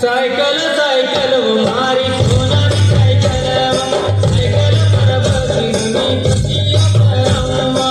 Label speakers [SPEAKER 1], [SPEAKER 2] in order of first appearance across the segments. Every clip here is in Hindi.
[SPEAKER 1] साइकिल साइकिल हमारी सोना की साइकिल साइकिल पर बसी हुई खुशियां परवा।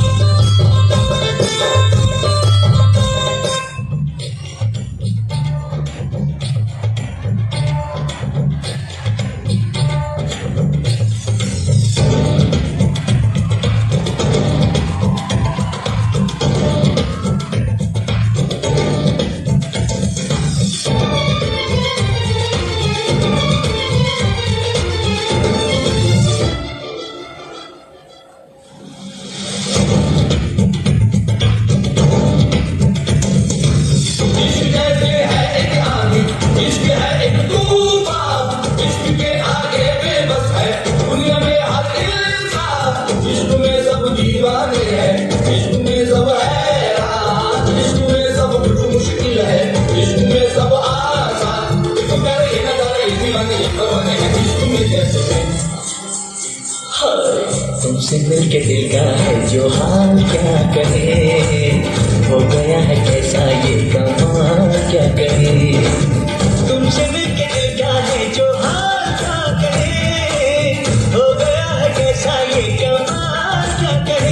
[SPEAKER 2] तुमसे मिलके दिल का है जो हाल क्या कहे, हो गया है कैसा ये कमाल क्या कहे। तुमसे मिलके दिल का है जो हाल क्या कहे, हो गया है कैसा ये कमाल क्या कहे।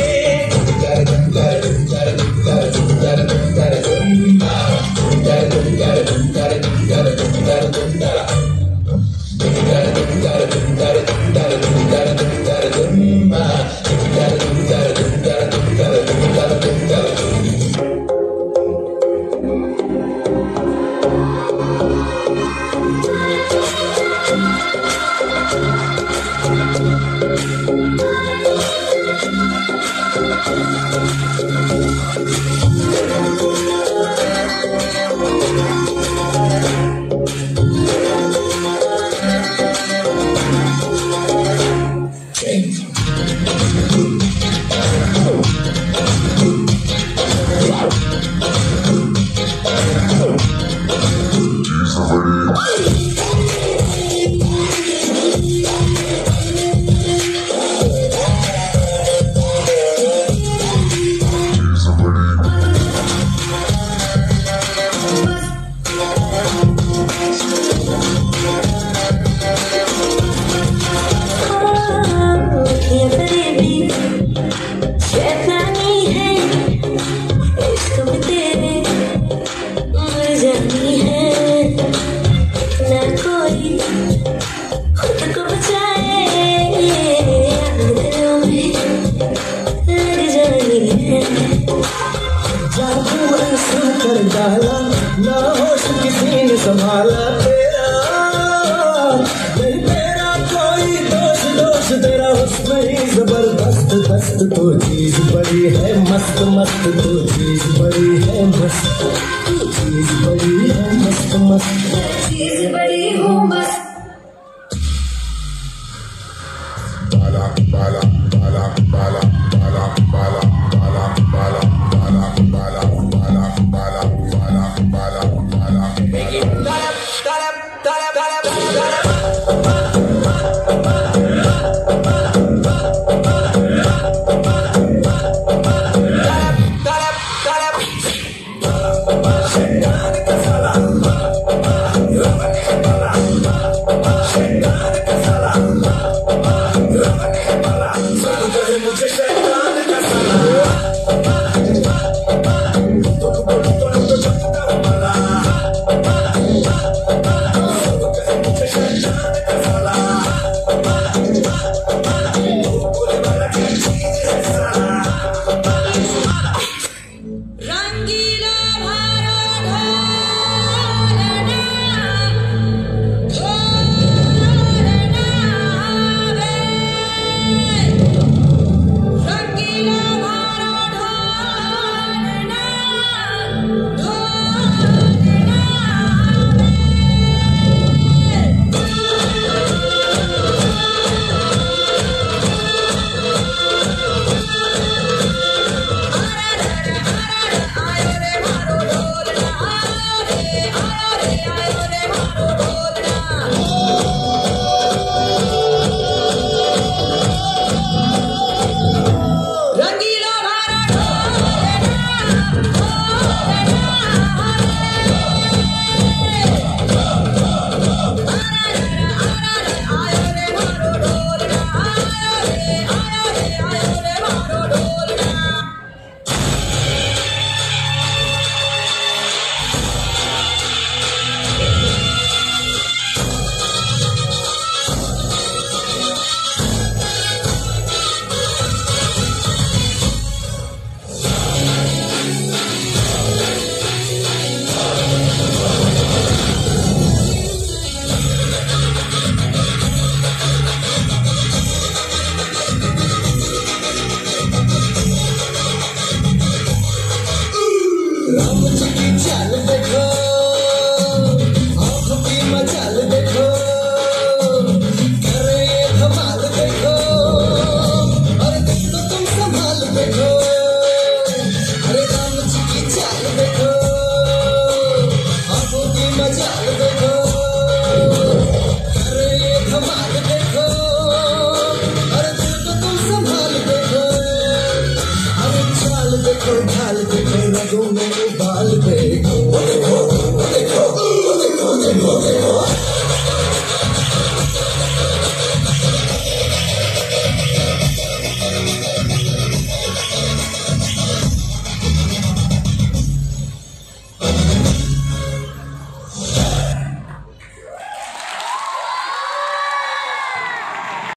[SPEAKER 3] ना होश किसी ने संभाला तेरा, नहीं तेरा कोई दोष दोष तेरा हुस्न ही जबरदस्त दस्त तो चीज बड़ी है मस्त मस्त तो चीज बड़ी है मस्त तो चीज बड़ी है मस्त मस्त
[SPEAKER 4] चीज बड़ी हो मस्त।
[SPEAKER 5] बाला बाला बाला बाला बाला बाला बाला बाला बाला बाला बाला बाला बाला बाला
[SPEAKER 4] रंगीला भारत।
[SPEAKER 3] राम जी की चाल देखो, आंखों की मचाल देखो, करे ये धमाल देखो, अरे दिल तो तुम संभाल देखो, अरे राम जी की चाल देखो, आंखों की मचाल देखो, करे ये धमाल देखो, अरे दिल तो तुम संभाल देखो, अरे चाल देखो ढाल देखो रगों में उबाल देखो।